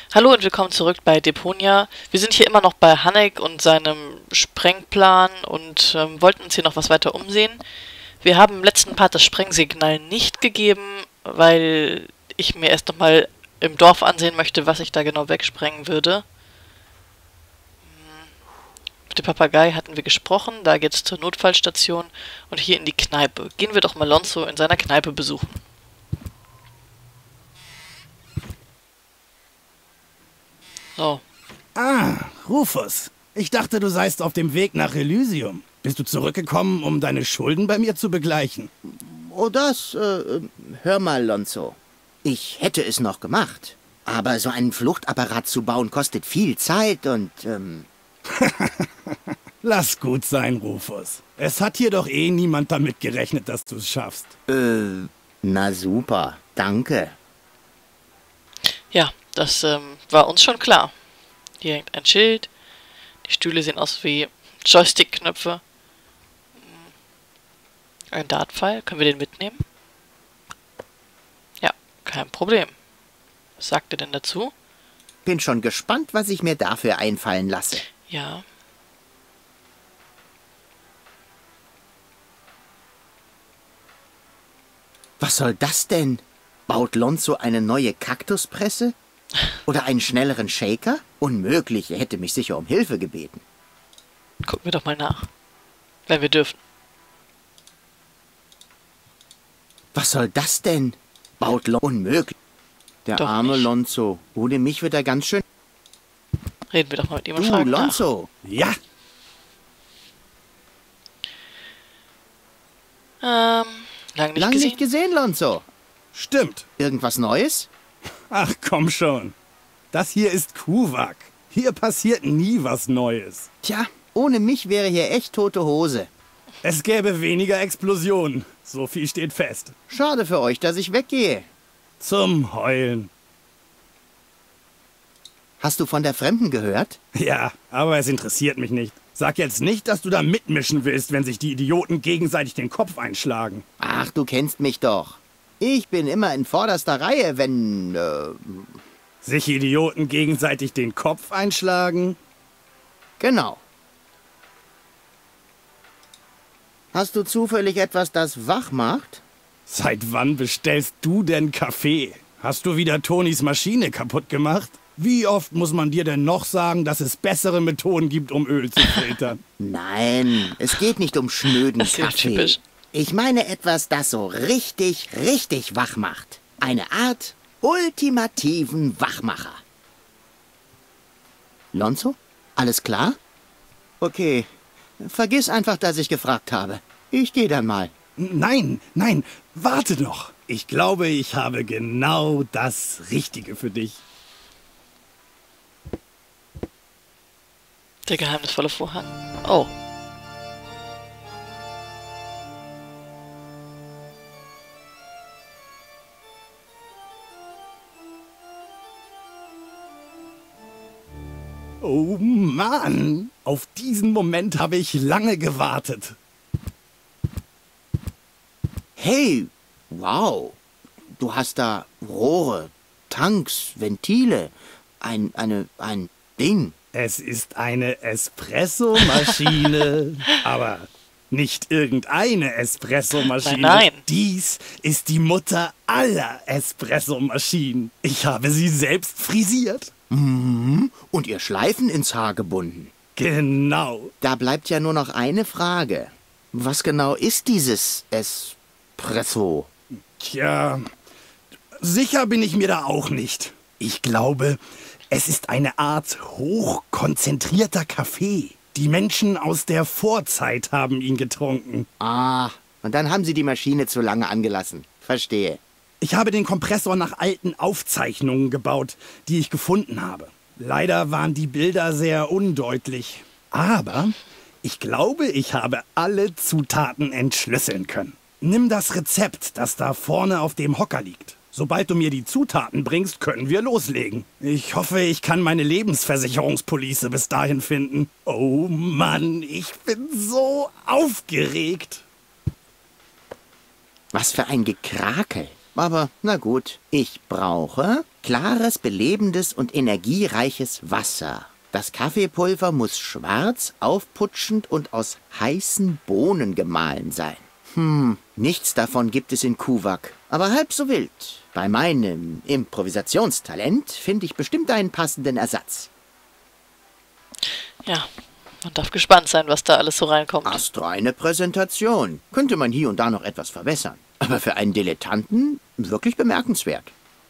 Hallo und willkommen zurück bei Deponia. Wir sind hier immer noch bei Hannek und seinem Sprengplan und wollten uns hier noch was weiter umsehen. Wir haben im letzten Part das Sprengsignal nicht gegeben, weil ich mir erst nochmal im Dorf ansehen möchte, was ich da genau wegsprengen würde. Mit dem Papagei hatten wir gesprochen, da geht's zur Notfallstation und hier in die Kneipe. Gehen wir doch mal Lonzo in seiner Kneipe besuchen. So. Ah, Rufus. Ich dachte, du seist auf dem Weg nach Elysium. Bist du zurückgekommen, um deine Schulden bei mir zu begleichen? Oh, hör mal, Lonzo. Ich hätte es noch gemacht. Aber so einen Fluchtapparat zu bauen kostet viel Zeit und, Lass gut sein, Rufus. Es hat hier doch eh niemand damit gerechnet, dass du es schaffst. na super, danke. Ja, das war uns schon klar. Hier hängt ein Schild. Die Stühle sehen aus wie Joystick-Knöpfe. Ein Dartpfeil. Können wir den mitnehmen? Ja, kein Problem. Was sagt ihr denn dazu? Bin schon gespannt, was ich mir dafür einfallen lasse. Ja. Was soll das denn? Baut Lonzo eine neue Kaktuspresse? Oder einen schnelleren Shaker? Unmöglich, er hätte mich sicher um Hilfe gebeten. Gucken wir doch mal nach. Wenn wir dürfen. Was soll das denn? Baut Lonzo unmöglich. Der Doch arme nicht. Lonzo. Ohne mich wird er ganz schön... Reden wir doch mal mit ihm und Du, fragen nach. Lonzo. Ja, Lang nicht Lang gesehen. nicht gesehen, Lonzo. stimmt. Irgendwas Neues? Ach, komm schon. Das hier ist Kuwak. Hier passiert nie was Neues. Tja, ohne mich wäre hier echt tote Hose. Es gäbe weniger Explosionen. So viel steht fest. Schade für euch, dass ich weggehe. Zum Heulen. Hast du von der Fremden gehört? Ja, aber es interessiert mich nicht. Sag jetzt nicht, dass du da mitmischen willst, wenn sich die Idioten gegenseitig den Kopf einschlagen. Ach, du kennst mich doch. Ich bin immer in vorderster Reihe, wenn... Sich Idioten gegenseitig den Kopf einschlagen? Genau. Hast du zufällig etwas, das wach macht? Seit wann bestellst du denn Kaffee? Hast du wieder Tonis Maschine kaputt gemacht? Wie oft muss man dir denn noch sagen, dass es bessere Methoden gibt, um Öl zu filtern? Nein, es geht nicht um schnöden Das ist ja Kaffee. typisch. Ich meine etwas, das so richtig, richtig wach macht. Eine Art ultimativen Wachmacher. Lonzo? Alles klar? Okay. Vergiss einfach, dass ich gefragt habe. Ich gehe dann mal. Nein, nein, warte noch. Ich glaube, ich habe genau das Richtige für dich. Der geheimnisvolle Vorhang. Oh. Oh Mann, auf diesen Moment habe ich lange gewartet. Hey, wow. Du hast da Rohre, Tanks, Ventile, ein Ding. Es ist eine Espressomaschine. Aber nicht irgendeine Espressomaschine. Nein, nein. Dies ist die Mutter aller Espressomaschinen. Ich habe sie selbst frisiert. Und ihr Schleifen ins Haar gebunden. Genau. Da bleibt ja nur noch eine Frage. Was genau ist dieses Espresso? Tja, sicher bin ich mir da auch nicht. Ich glaube, es ist eine Art hochkonzentrierter Kaffee. Die Menschen aus der Vorzeit haben ihn getrunken. Ah, und dann haben sie die Maschine zu lange angelassen. Verstehe. Ich habe den Kompressor nach alten Aufzeichnungen gebaut, die ich gefunden habe. Leider waren die Bilder sehr undeutlich. Aber ich glaube, ich habe alle Zutaten entschlüsseln können. Nimm das Rezept, das da vorne auf dem Hocker liegt. Sobald du mir die Zutaten bringst, können wir loslegen. Ich hoffe, ich kann meine Lebensversicherungspolice bis dahin finden. Oh Mann, ich bin so aufgeregt. Was für ein Gekrakel. Aber na gut, ich brauche Klares, belebendes und energiereiches Wasser. Das Kaffeepulver muss schwarz, aufputschend und aus heißen Bohnen gemahlen sein. Nichts davon gibt es in Kuvak, aber halb so wild. Bei meinem Improvisationstalent finde ich bestimmt einen passenden Ersatz. Ja, man darf gespannt sein, was da alles so reinkommt. Astreine Präsentation. Könnte man hier und da noch etwas verbessern. Aber für einen Dilettanten wirklich bemerkenswert.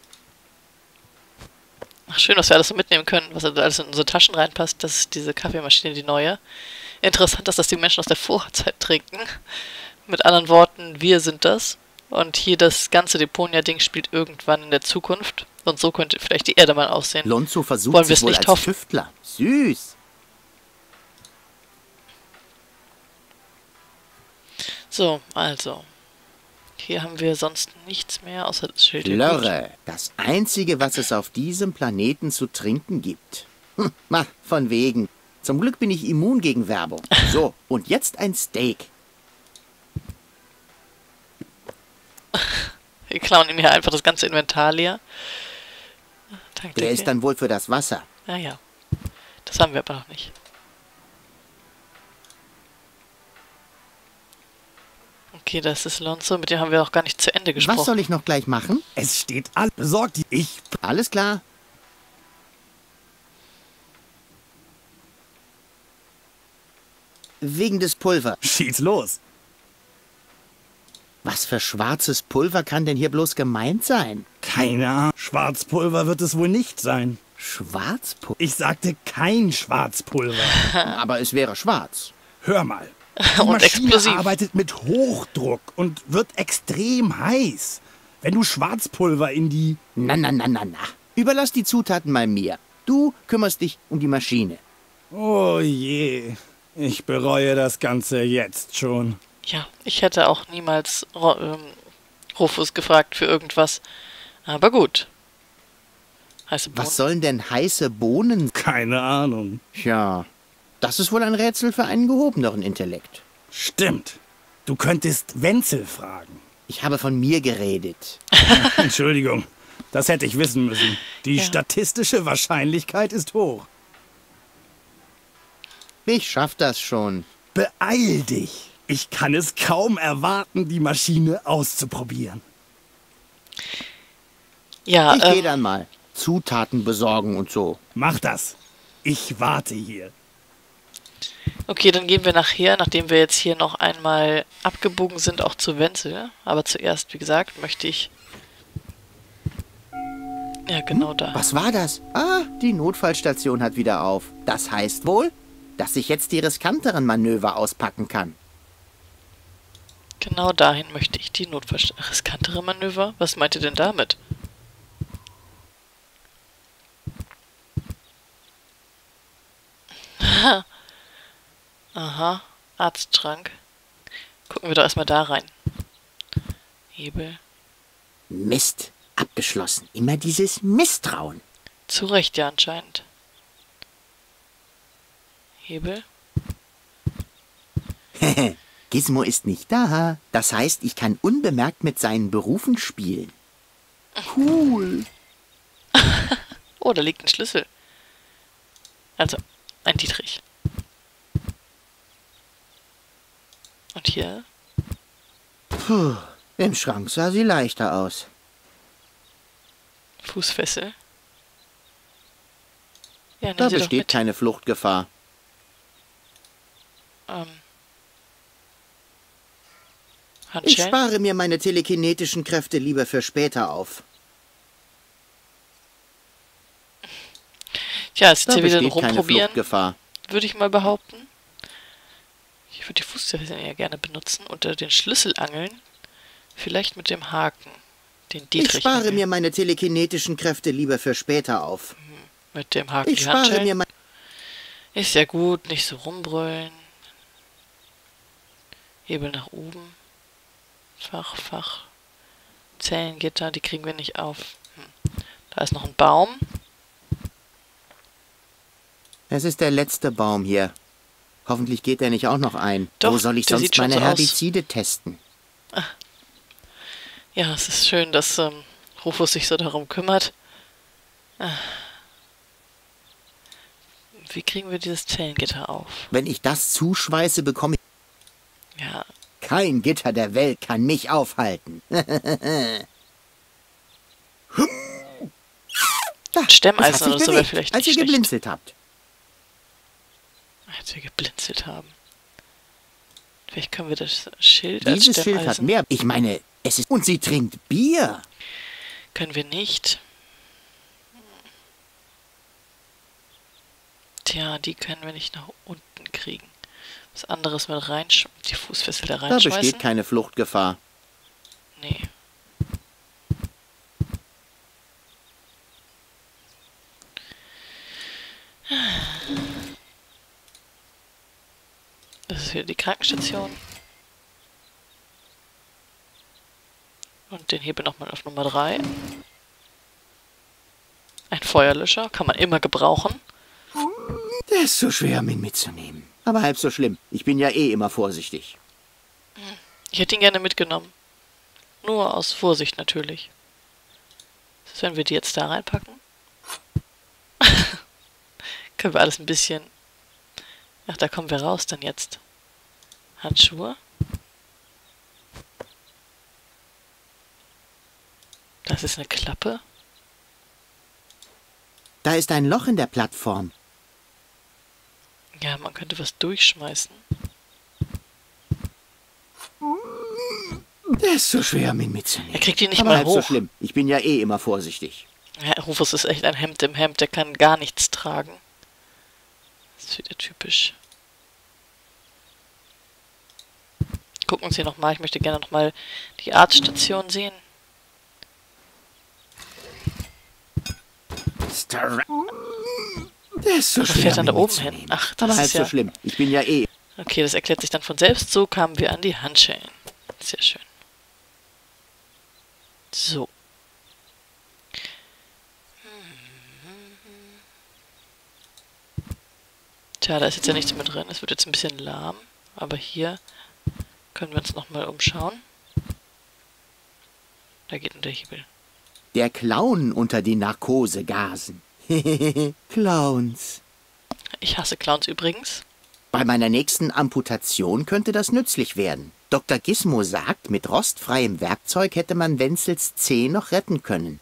Ach, schön, was wir alles so mitnehmen können, was da alles in unsere Taschen reinpasst. Das ist diese Kaffeemaschine, die neue. Interessant, dass das die Menschen aus der Vorzeit trinken. Mit anderen Worten, wir sind das. Und hier das ganze Deponia-Ding spielt irgendwann in der Zukunft. Und so könnte vielleicht die Erde mal aussehen. Lonzo versucht Wollen wir es sich wohl nicht als hoffen? Tüftler. Süß. So, also. Hier haben wir sonst nichts mehr, außer das Schild. Lörre. Das Einzige, was es auf diesem Planeten zu trinken gibt. Von wegen. Zum Glück bin ich immun gegen Werbung. So, und jetzt ein Steak. Wir klauen ihm hier einfach das ganze Inventar leer. Der ist dann wohl für das Wasser. Ja. Das haben wir aber noch nicht. Okay, das ist Lonzo, mit dem haben wir auch gar nicht zu Ende gesprochen. Was soll ich noch gleich machen? Es steht alles besorgt. Ich... Alles klar. Wegen des Pulvers. Schieß los. Was für schwarzes Pulver kann denn hier bloß gemeint sein? Keine Ahnung. Schwarzpulver wird es wohl nicht sein. Schwarzpulver? Ich sagte kein Schwarzpulver. Aber es wäre schwarz. Hör mal. Die Und Maschine explosiv. arbeitet mit Hochdruck und wird extrem heiß. Wenn du Schwarzpulver in die... Na. Überlass die Zutaten mal mir. Du kümmerst dich um die Maschine. Oh je. Ich bereue das Ganze jetzt schon. Ja, ich hätte auch niemals Rufus gefragt für irgendwas. Aber gut. Heiße Bohnen. Was sollen denn heiße Bohnen? Keine Ahnung. Tja, das ist wohl ein Rätsel für einen gehobeneren Intellekt. Stimmt. Du könntest Wenzel fragen. Ich habe von mir geredet. Entschuldigung. Das hätte ich wissen müssen. Die statistische Wahrscheinlichkeit ist hoch. Ich schaff das schon. Beeil dich. Ich kann es kaum erwarten, die Maschine auszuprobieren. Ja, Ich gehe dann mal. Zutaten besorgen und so. Mach das. Ich warte hier. okay, dann gehen wir nachher, nachdem wir jetzt hier noch einmal abgebogen sind, auch zu Wenzel. Aber zuerst, wie gesagt, möchte ich... Ja, genau da. Was war das? Ah, die Notfallstation hat wieder auf. Das heißt wohl, dass ich jetzt die riskanteren Manöver auspacken kann. Genau dahin möchte ich die riskantere Manöver. Was meint ihr denn damit? Aha, Arztschrank. Gucken wir doch erstmal da rein. Hebel. Mist, abgeschlossen. Immer dieses Misstrauen. Zu Recht ja anscheinend. Hebel. Gizmo ist nicht da. Das heißt, ich kann unbemerkt mit seinen Berufen spielen. Cool. Oh, da liegt ein Schlüssel. Also, ein Dietrich. Und hier? Puh, im Schrank sah sie leichter aus. Fußfessel. Ja, Da nimm sie doch besteht mit. keine Fluchtgefahr. Ich Handschellen. spare mir meine telekinetischen Kräfte lieber für später auf. Tja, ist jetzt Da hier wieder ein besteht keine Rumprobieren, Fluchtgefahr. würde ich mal behaupten. Ich würde die Fußfessel ja gerne benutzen und den Schlüssel angeln. Vielleicht mit dem Haken. Den Dietrich Ich spare angeln. mir meine telekinetischen Kräfte lieber für später auf. Mit dem Haken Ich die spare Handschellen. mir mein... Ist ja gut, nicht so rumbrüllen. Hebel nach oben. Fach. Zellengitter, die kriegen wir nicht auf. Da ist noch ein Baum. Es ist der letzte Baum hier. Hoffentlich geht er nicht auch noch ein. Doch, Wo soll ich der sonst sieht schon meine so aus. Herbizide testen? Ja, es ist schön, dass Rufus sich so darum kümmert. Wie kriegen wir dieses Zellengitter auf? Wenn ich das zuschweiße, bekomme ich... Ja, Kein Gitter der Welt kann mich aufhalten. Da, Stemmeisen es hat sich oder so wäre bewegt, vielleicht als nicht ihr schlecht. geblinzelt habt. Als wir geblinzelt haben. Vielleicht können wir das Schild als Dieses Schild hat Stemmeisen. mehr... Ich meine, es ist... Und sie trinkt Bier. Können wir nicht. Tja, die können wir nicht nach unten kriegen. Was anderes mit reinschmeißen. Die Fußfessel da Da reinschmeißen? besteht keine Fluchtgefahr. Nee. Das ist wieder die Krankenstation. Und den Hebel nochmal auf Nummer 3. Ein Feuerlöscher kann man immer gebrauchen. Der ist so schwer, um ihn mitzunehmen. Aber halb so schlimm. Ich bin ja eh immer vorsichtig. Ich hätte ihn gerne mitgenommen. Nur aus Vorsicht natürlich. Was ist, wenn wir die jetzt da reinpacken? Können wir alles ein bisschen... Ach, da kommen wir raus dann jetzt. Handschuhe. Das ist eine Klappe. Da ist ein Loch in der Plattform. Ja, man könnte was durchschmeißen. Der ist so schwer, um ihn Er mitzunehmen. kriegt ihn nicht Aber mal halb so hoch. schlimm. Ich bin ja eh immer vorsichtig. Ja, Rufus ist echt ein Hemd im Hemd. Der kann gar nichts tragen. Das ist wieder typisch. Gucken wir uns hier nochmal. Ich möchte gerne nochmal die Arztstation sehen. Der ist so Was schwer, fährt dann da um ihn oben hin? mitzunehmen. Ach, Aber das halb ist so ja... schlimm. Ich bin ja eh... Okay, das erklärt sich dann von selbst. So kamen wir an die Handschellen. Sehr schön. So. Tja, da ist jetzt ja nichts mehr drin. Es wird jetzt ein bisschen lahm. Aber hier können wir uns nochmal umschauen. Da geht nur der Hebel. Der Clown unter den Narkosegasen. Clowns. Ich hasse Clowns übrigens. Bei meiner nächsten Amputation könnte das nützlich werden. Dr. Gizmo sagt, mit rostfreiem Werkzeug hätte man Wenzels Zeh noch retten können.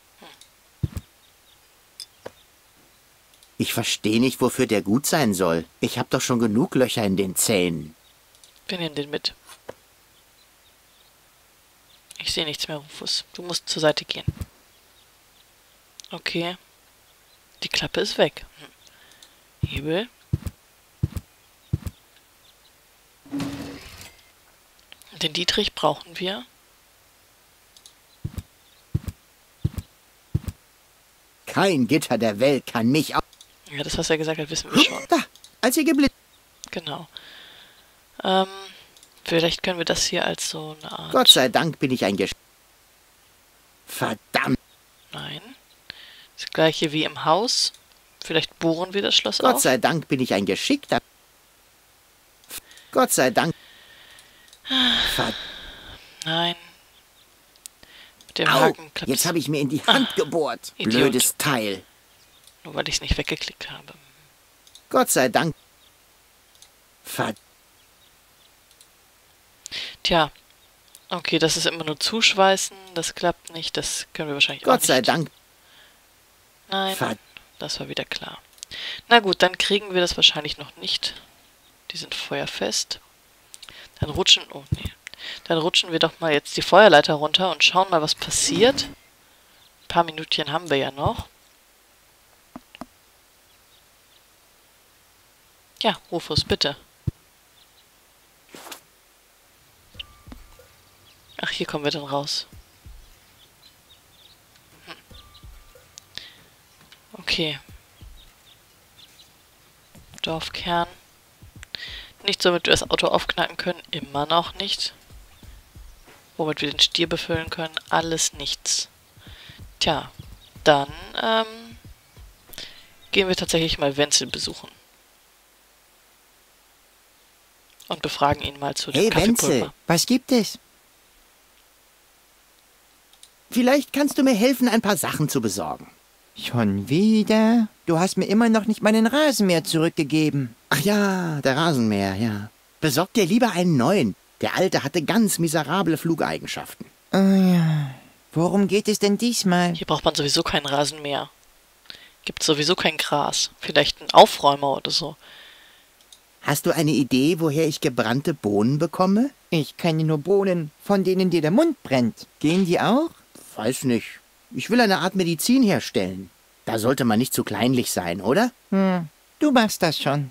Ich verstehe nicht, wofür der gut sein soll. Ich habe doch schon genug Löcher in den Zähnen. Wir nehmen den mit. Ich sehe nichts mehr, Rufus. Du musst zur Seite gehen. Okay. Die Klappe ist weg. Hebel. Den Dietrich brauchen wir. Kein Gitter der Welt kann mich... Ja, das, was er gesagt hat, wissen wir schon. Da, als ihr geblitzt... Genau. Vielleicht können wir das hier als so eine Art... Gott sei Dank bin ich ein Verdammt! Nein. Das gleiche wie im Haus. Vielleicht bohren wir das Schloss Gott auf. sei Dank bin ich ein geschickter... Gott sei Dank... Nein. Mit dem Au! Haken klappt Jetzt habe ich mir in die Hand gebohrt. Idiot. Blödes Teil. nur weil ich es nicht weggeklickt habe. Gott sei Dank... Tja. Okay, das ist immer nur zuschweißen. Das klappt nicht. Das können wir wahrscheinlich auch Gott nicht. sei Dank... Nein, Ver- das war wieder klar. Na gut, dann kriegen wir das wahrscheinlich noch nicht. Die sind feuerfest. Dann rutschen... Oh, nee. Dann rutschen wir doch mal jetzt die Feuerleiter runter und schauen mal, was passiert. Ein paar Minütchen haben wir ja noch. Ja, Rufus, bitte. Ach, hier kommen wir dann raus. Okay. Dorfkern. Nicht so, damit wir das Auto aufknacken können. Immer noch nicht. Womit wir den Stier befüllen können. Alles nichts. Tja, dann gehen wir tatsächlich mal Wenzel besuchen. Und befragen ihn mal zu dem Hey Kaffeepulver. Wenzel, was gibt es? Vielleicht kannst du mir helfen, ein paar Sachen zu besorgen. Schon wieder? Du hast mir immer noch nicht meinen Rasenmäher zurückgegeben. Ach ja, der Rasenmäher, ja. Besorg dir lieber einen neuen. Der alte hatte ganz miserable Flugeigenschaften. Oh ja. Worum geht es denn diesmal? Hier braucht man sowieso keinen Rasenmäher. Gibt sowieso kein Gras. Vielleicht einen Aufräumer oder so. Hast du eine Idee, woher ich gebrannte Bohnen bekomme? Ich kenne nur Bohnen, von denen dir der Mund brennt. Gehen die auch? Weiß nicht. Ich will eine Art Medizin herstellen. Da sollte man nicht zu kleinlich sein, oder? Du machst das schon.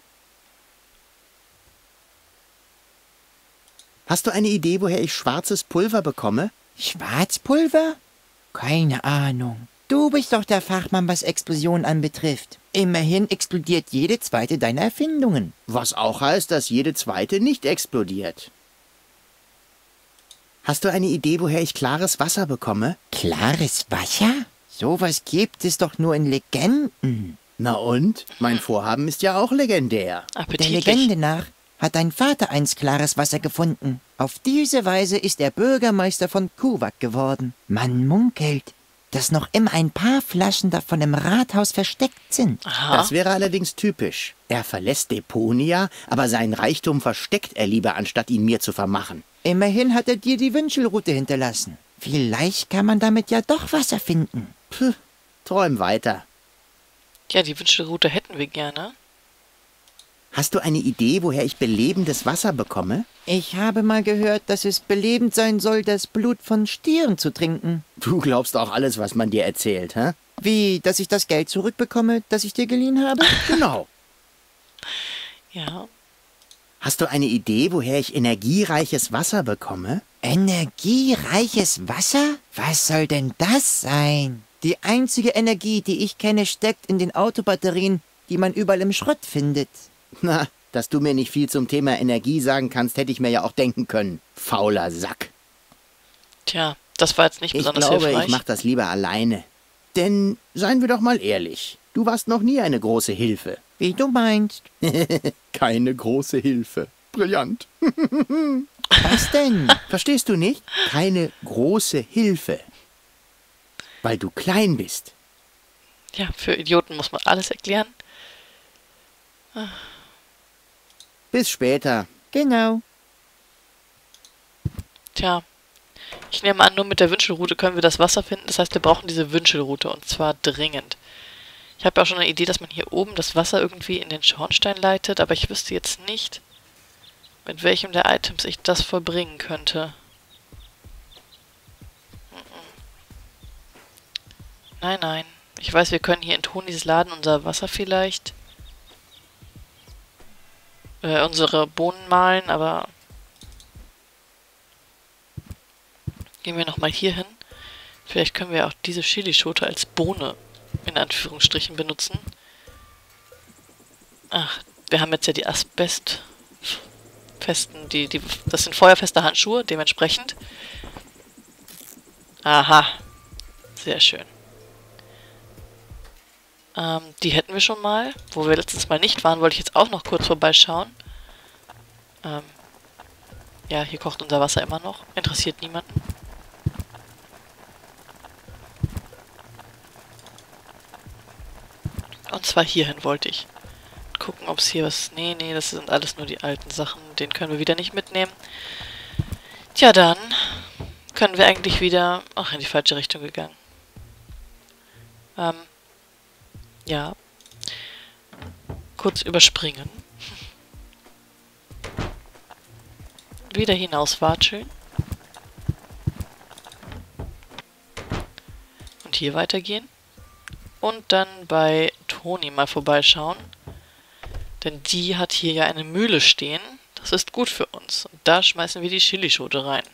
Hast du eine Idee, woher ich schwarzes Pulver bekomme? Schwarzpulver? Keine Ahnung. Du bist doch der Fachmann, was Explosionen anbetrifft. Immerhin explodiert jede zweite deiner Erfindungen. Was auch heißt, dass jede zweite nicht explodiert. Hast du eine Idee, woher ich klares Wasser bekomme? Klares Wasser? Sowas gibt es doch nur in Legenden. Na und? Mein Vorhaben ist ja auch legendär. Appetitlich. Der Legende nach hat dein Vater einst klares Wasser gefunden. Auf diese Weise ist er Bürgermeister von Kuwak geworden. Man munkelt, dass noch immer ein paar Flaschen davon im Rathaus versteckt sind. Aha. Das wäre allerdings typisch. Er verlässt Deponia, aber seinen Reichtum versteckt er lieber, anstatt ihn mir zu vermachen. Immerhin hat er dir die Wünschelrute hinterlassen. Vielleicht kann man damit ja doch Wasser finden. Puh, träum weiter. Ja, die Wünschelrute hätten wir gerne. Hast du eine Idee, woher ich belebendes Wasser bekomme? Ich habe mal gehört, dass es belebend sein soll, das Blut von Stieren zu trinken. Du glaubst auch alles, was man dir erzählt, hä? Wie, dass ich das Geld zurückbekomme, das ich dir geliehen habe? Genau. Ja. Hast du eine Idee, woher ich energiereiches Wasser bekomme? Energiereiches Wasser? Was soll denn das sein? Die einzige Energie, die ich kenne, steckt in den Autobatterien, die man überall im Schrott findet. Na, dass du mir nicht viel zum Thema Energie sagen kannst, hätte ich mir ja auch denken können. Fauler Sack. Tja, das war jetzt nicht besonders hilfreich. Ich mach das lieber alleine. Denn, seien wir doch mal ehrlich, du warst noch nie eine große Hilfe. Wie du meinst. Keine große Hilfe. Brillant. Was denn? Verstehst du nicht? Keine große Hilfe. Weil du klein bist. Ja, für Idioten muss man alles erklären. Bis später. Genau. Tja, ich nehme an, nur mit der Wünschelrute können wir das Wasser finden. Das heißt, wir brauchen diese Wünschelrute und zwar dringend. Ich habe ja auch schon eine Idee, dass man hier oben das Wasser irgendwie in den Schornstein leitet, aber ich wüsste jetzt nicht, mit welchem der Items ich das vollbringen könnte. Nein, nein. Ich weiß, wir können hier in Tonis Laden unser Wasser vielleicht unsere Bohnen mahlen, aber gehen wir nochmal hier hin. Vielleicht können wir auch diese Chilischote als Bohne in Anführungsstrichen benutzen. Ach, wir haben jetzt ja die Asbestfesten, das sind feuerfeste Handschuhe, dementsprechend. Aha, sehr schön. Die hätten wir schon mal. Wo wir letztens mal nicht waren, wollte ich jetzt auch noch kurz vorbeischauen. Ja, hier kocht unser Wasser immer noch. Interessiert niemanden. Und zwar hierhin wollte ich. Gucken, ob es hier was... Nee, nee, das sind alles nur die alten Sachen. Den können wir wieder nicht mitnehmen. Tja, dann können wir eigentlich wieder... Ach, in die falsche Richtung gegangen. Ja. Kurz überspringen. Wieder hinauswatscheln. Und hier weitergehen. Und dann bei Toni mal vorbeischauen. Denn die hat hier ja eine Mühle stehen. Das ist gut für uns. Und da schmeißen wir die Chilischote rein.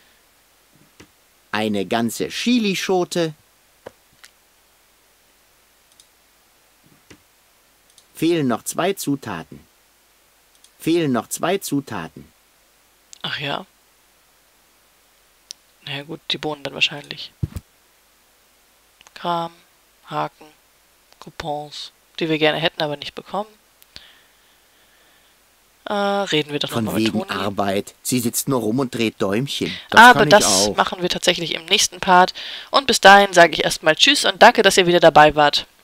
Eine ganze Chilischote. Fehlen noch 2 Zutaten. Fehlen noch 2 Zutaten. Ach ja. Na ja, gut, die Bohnen dann wahrscheinlich. Kram, Haken, Coupons, die wir gerne hätten, aber nicht bekommen. Reden wir doch Von nochmal mit wegen Toni. Arbeit. Sie sitzt nur rum und dreht Däumchen. Das Aber kann ich das auch. machen wir tatsächlich im nächsten Part. Und bis dahin sage ich erstmal Tschüss und danke, dass ihr wieder dabei wart.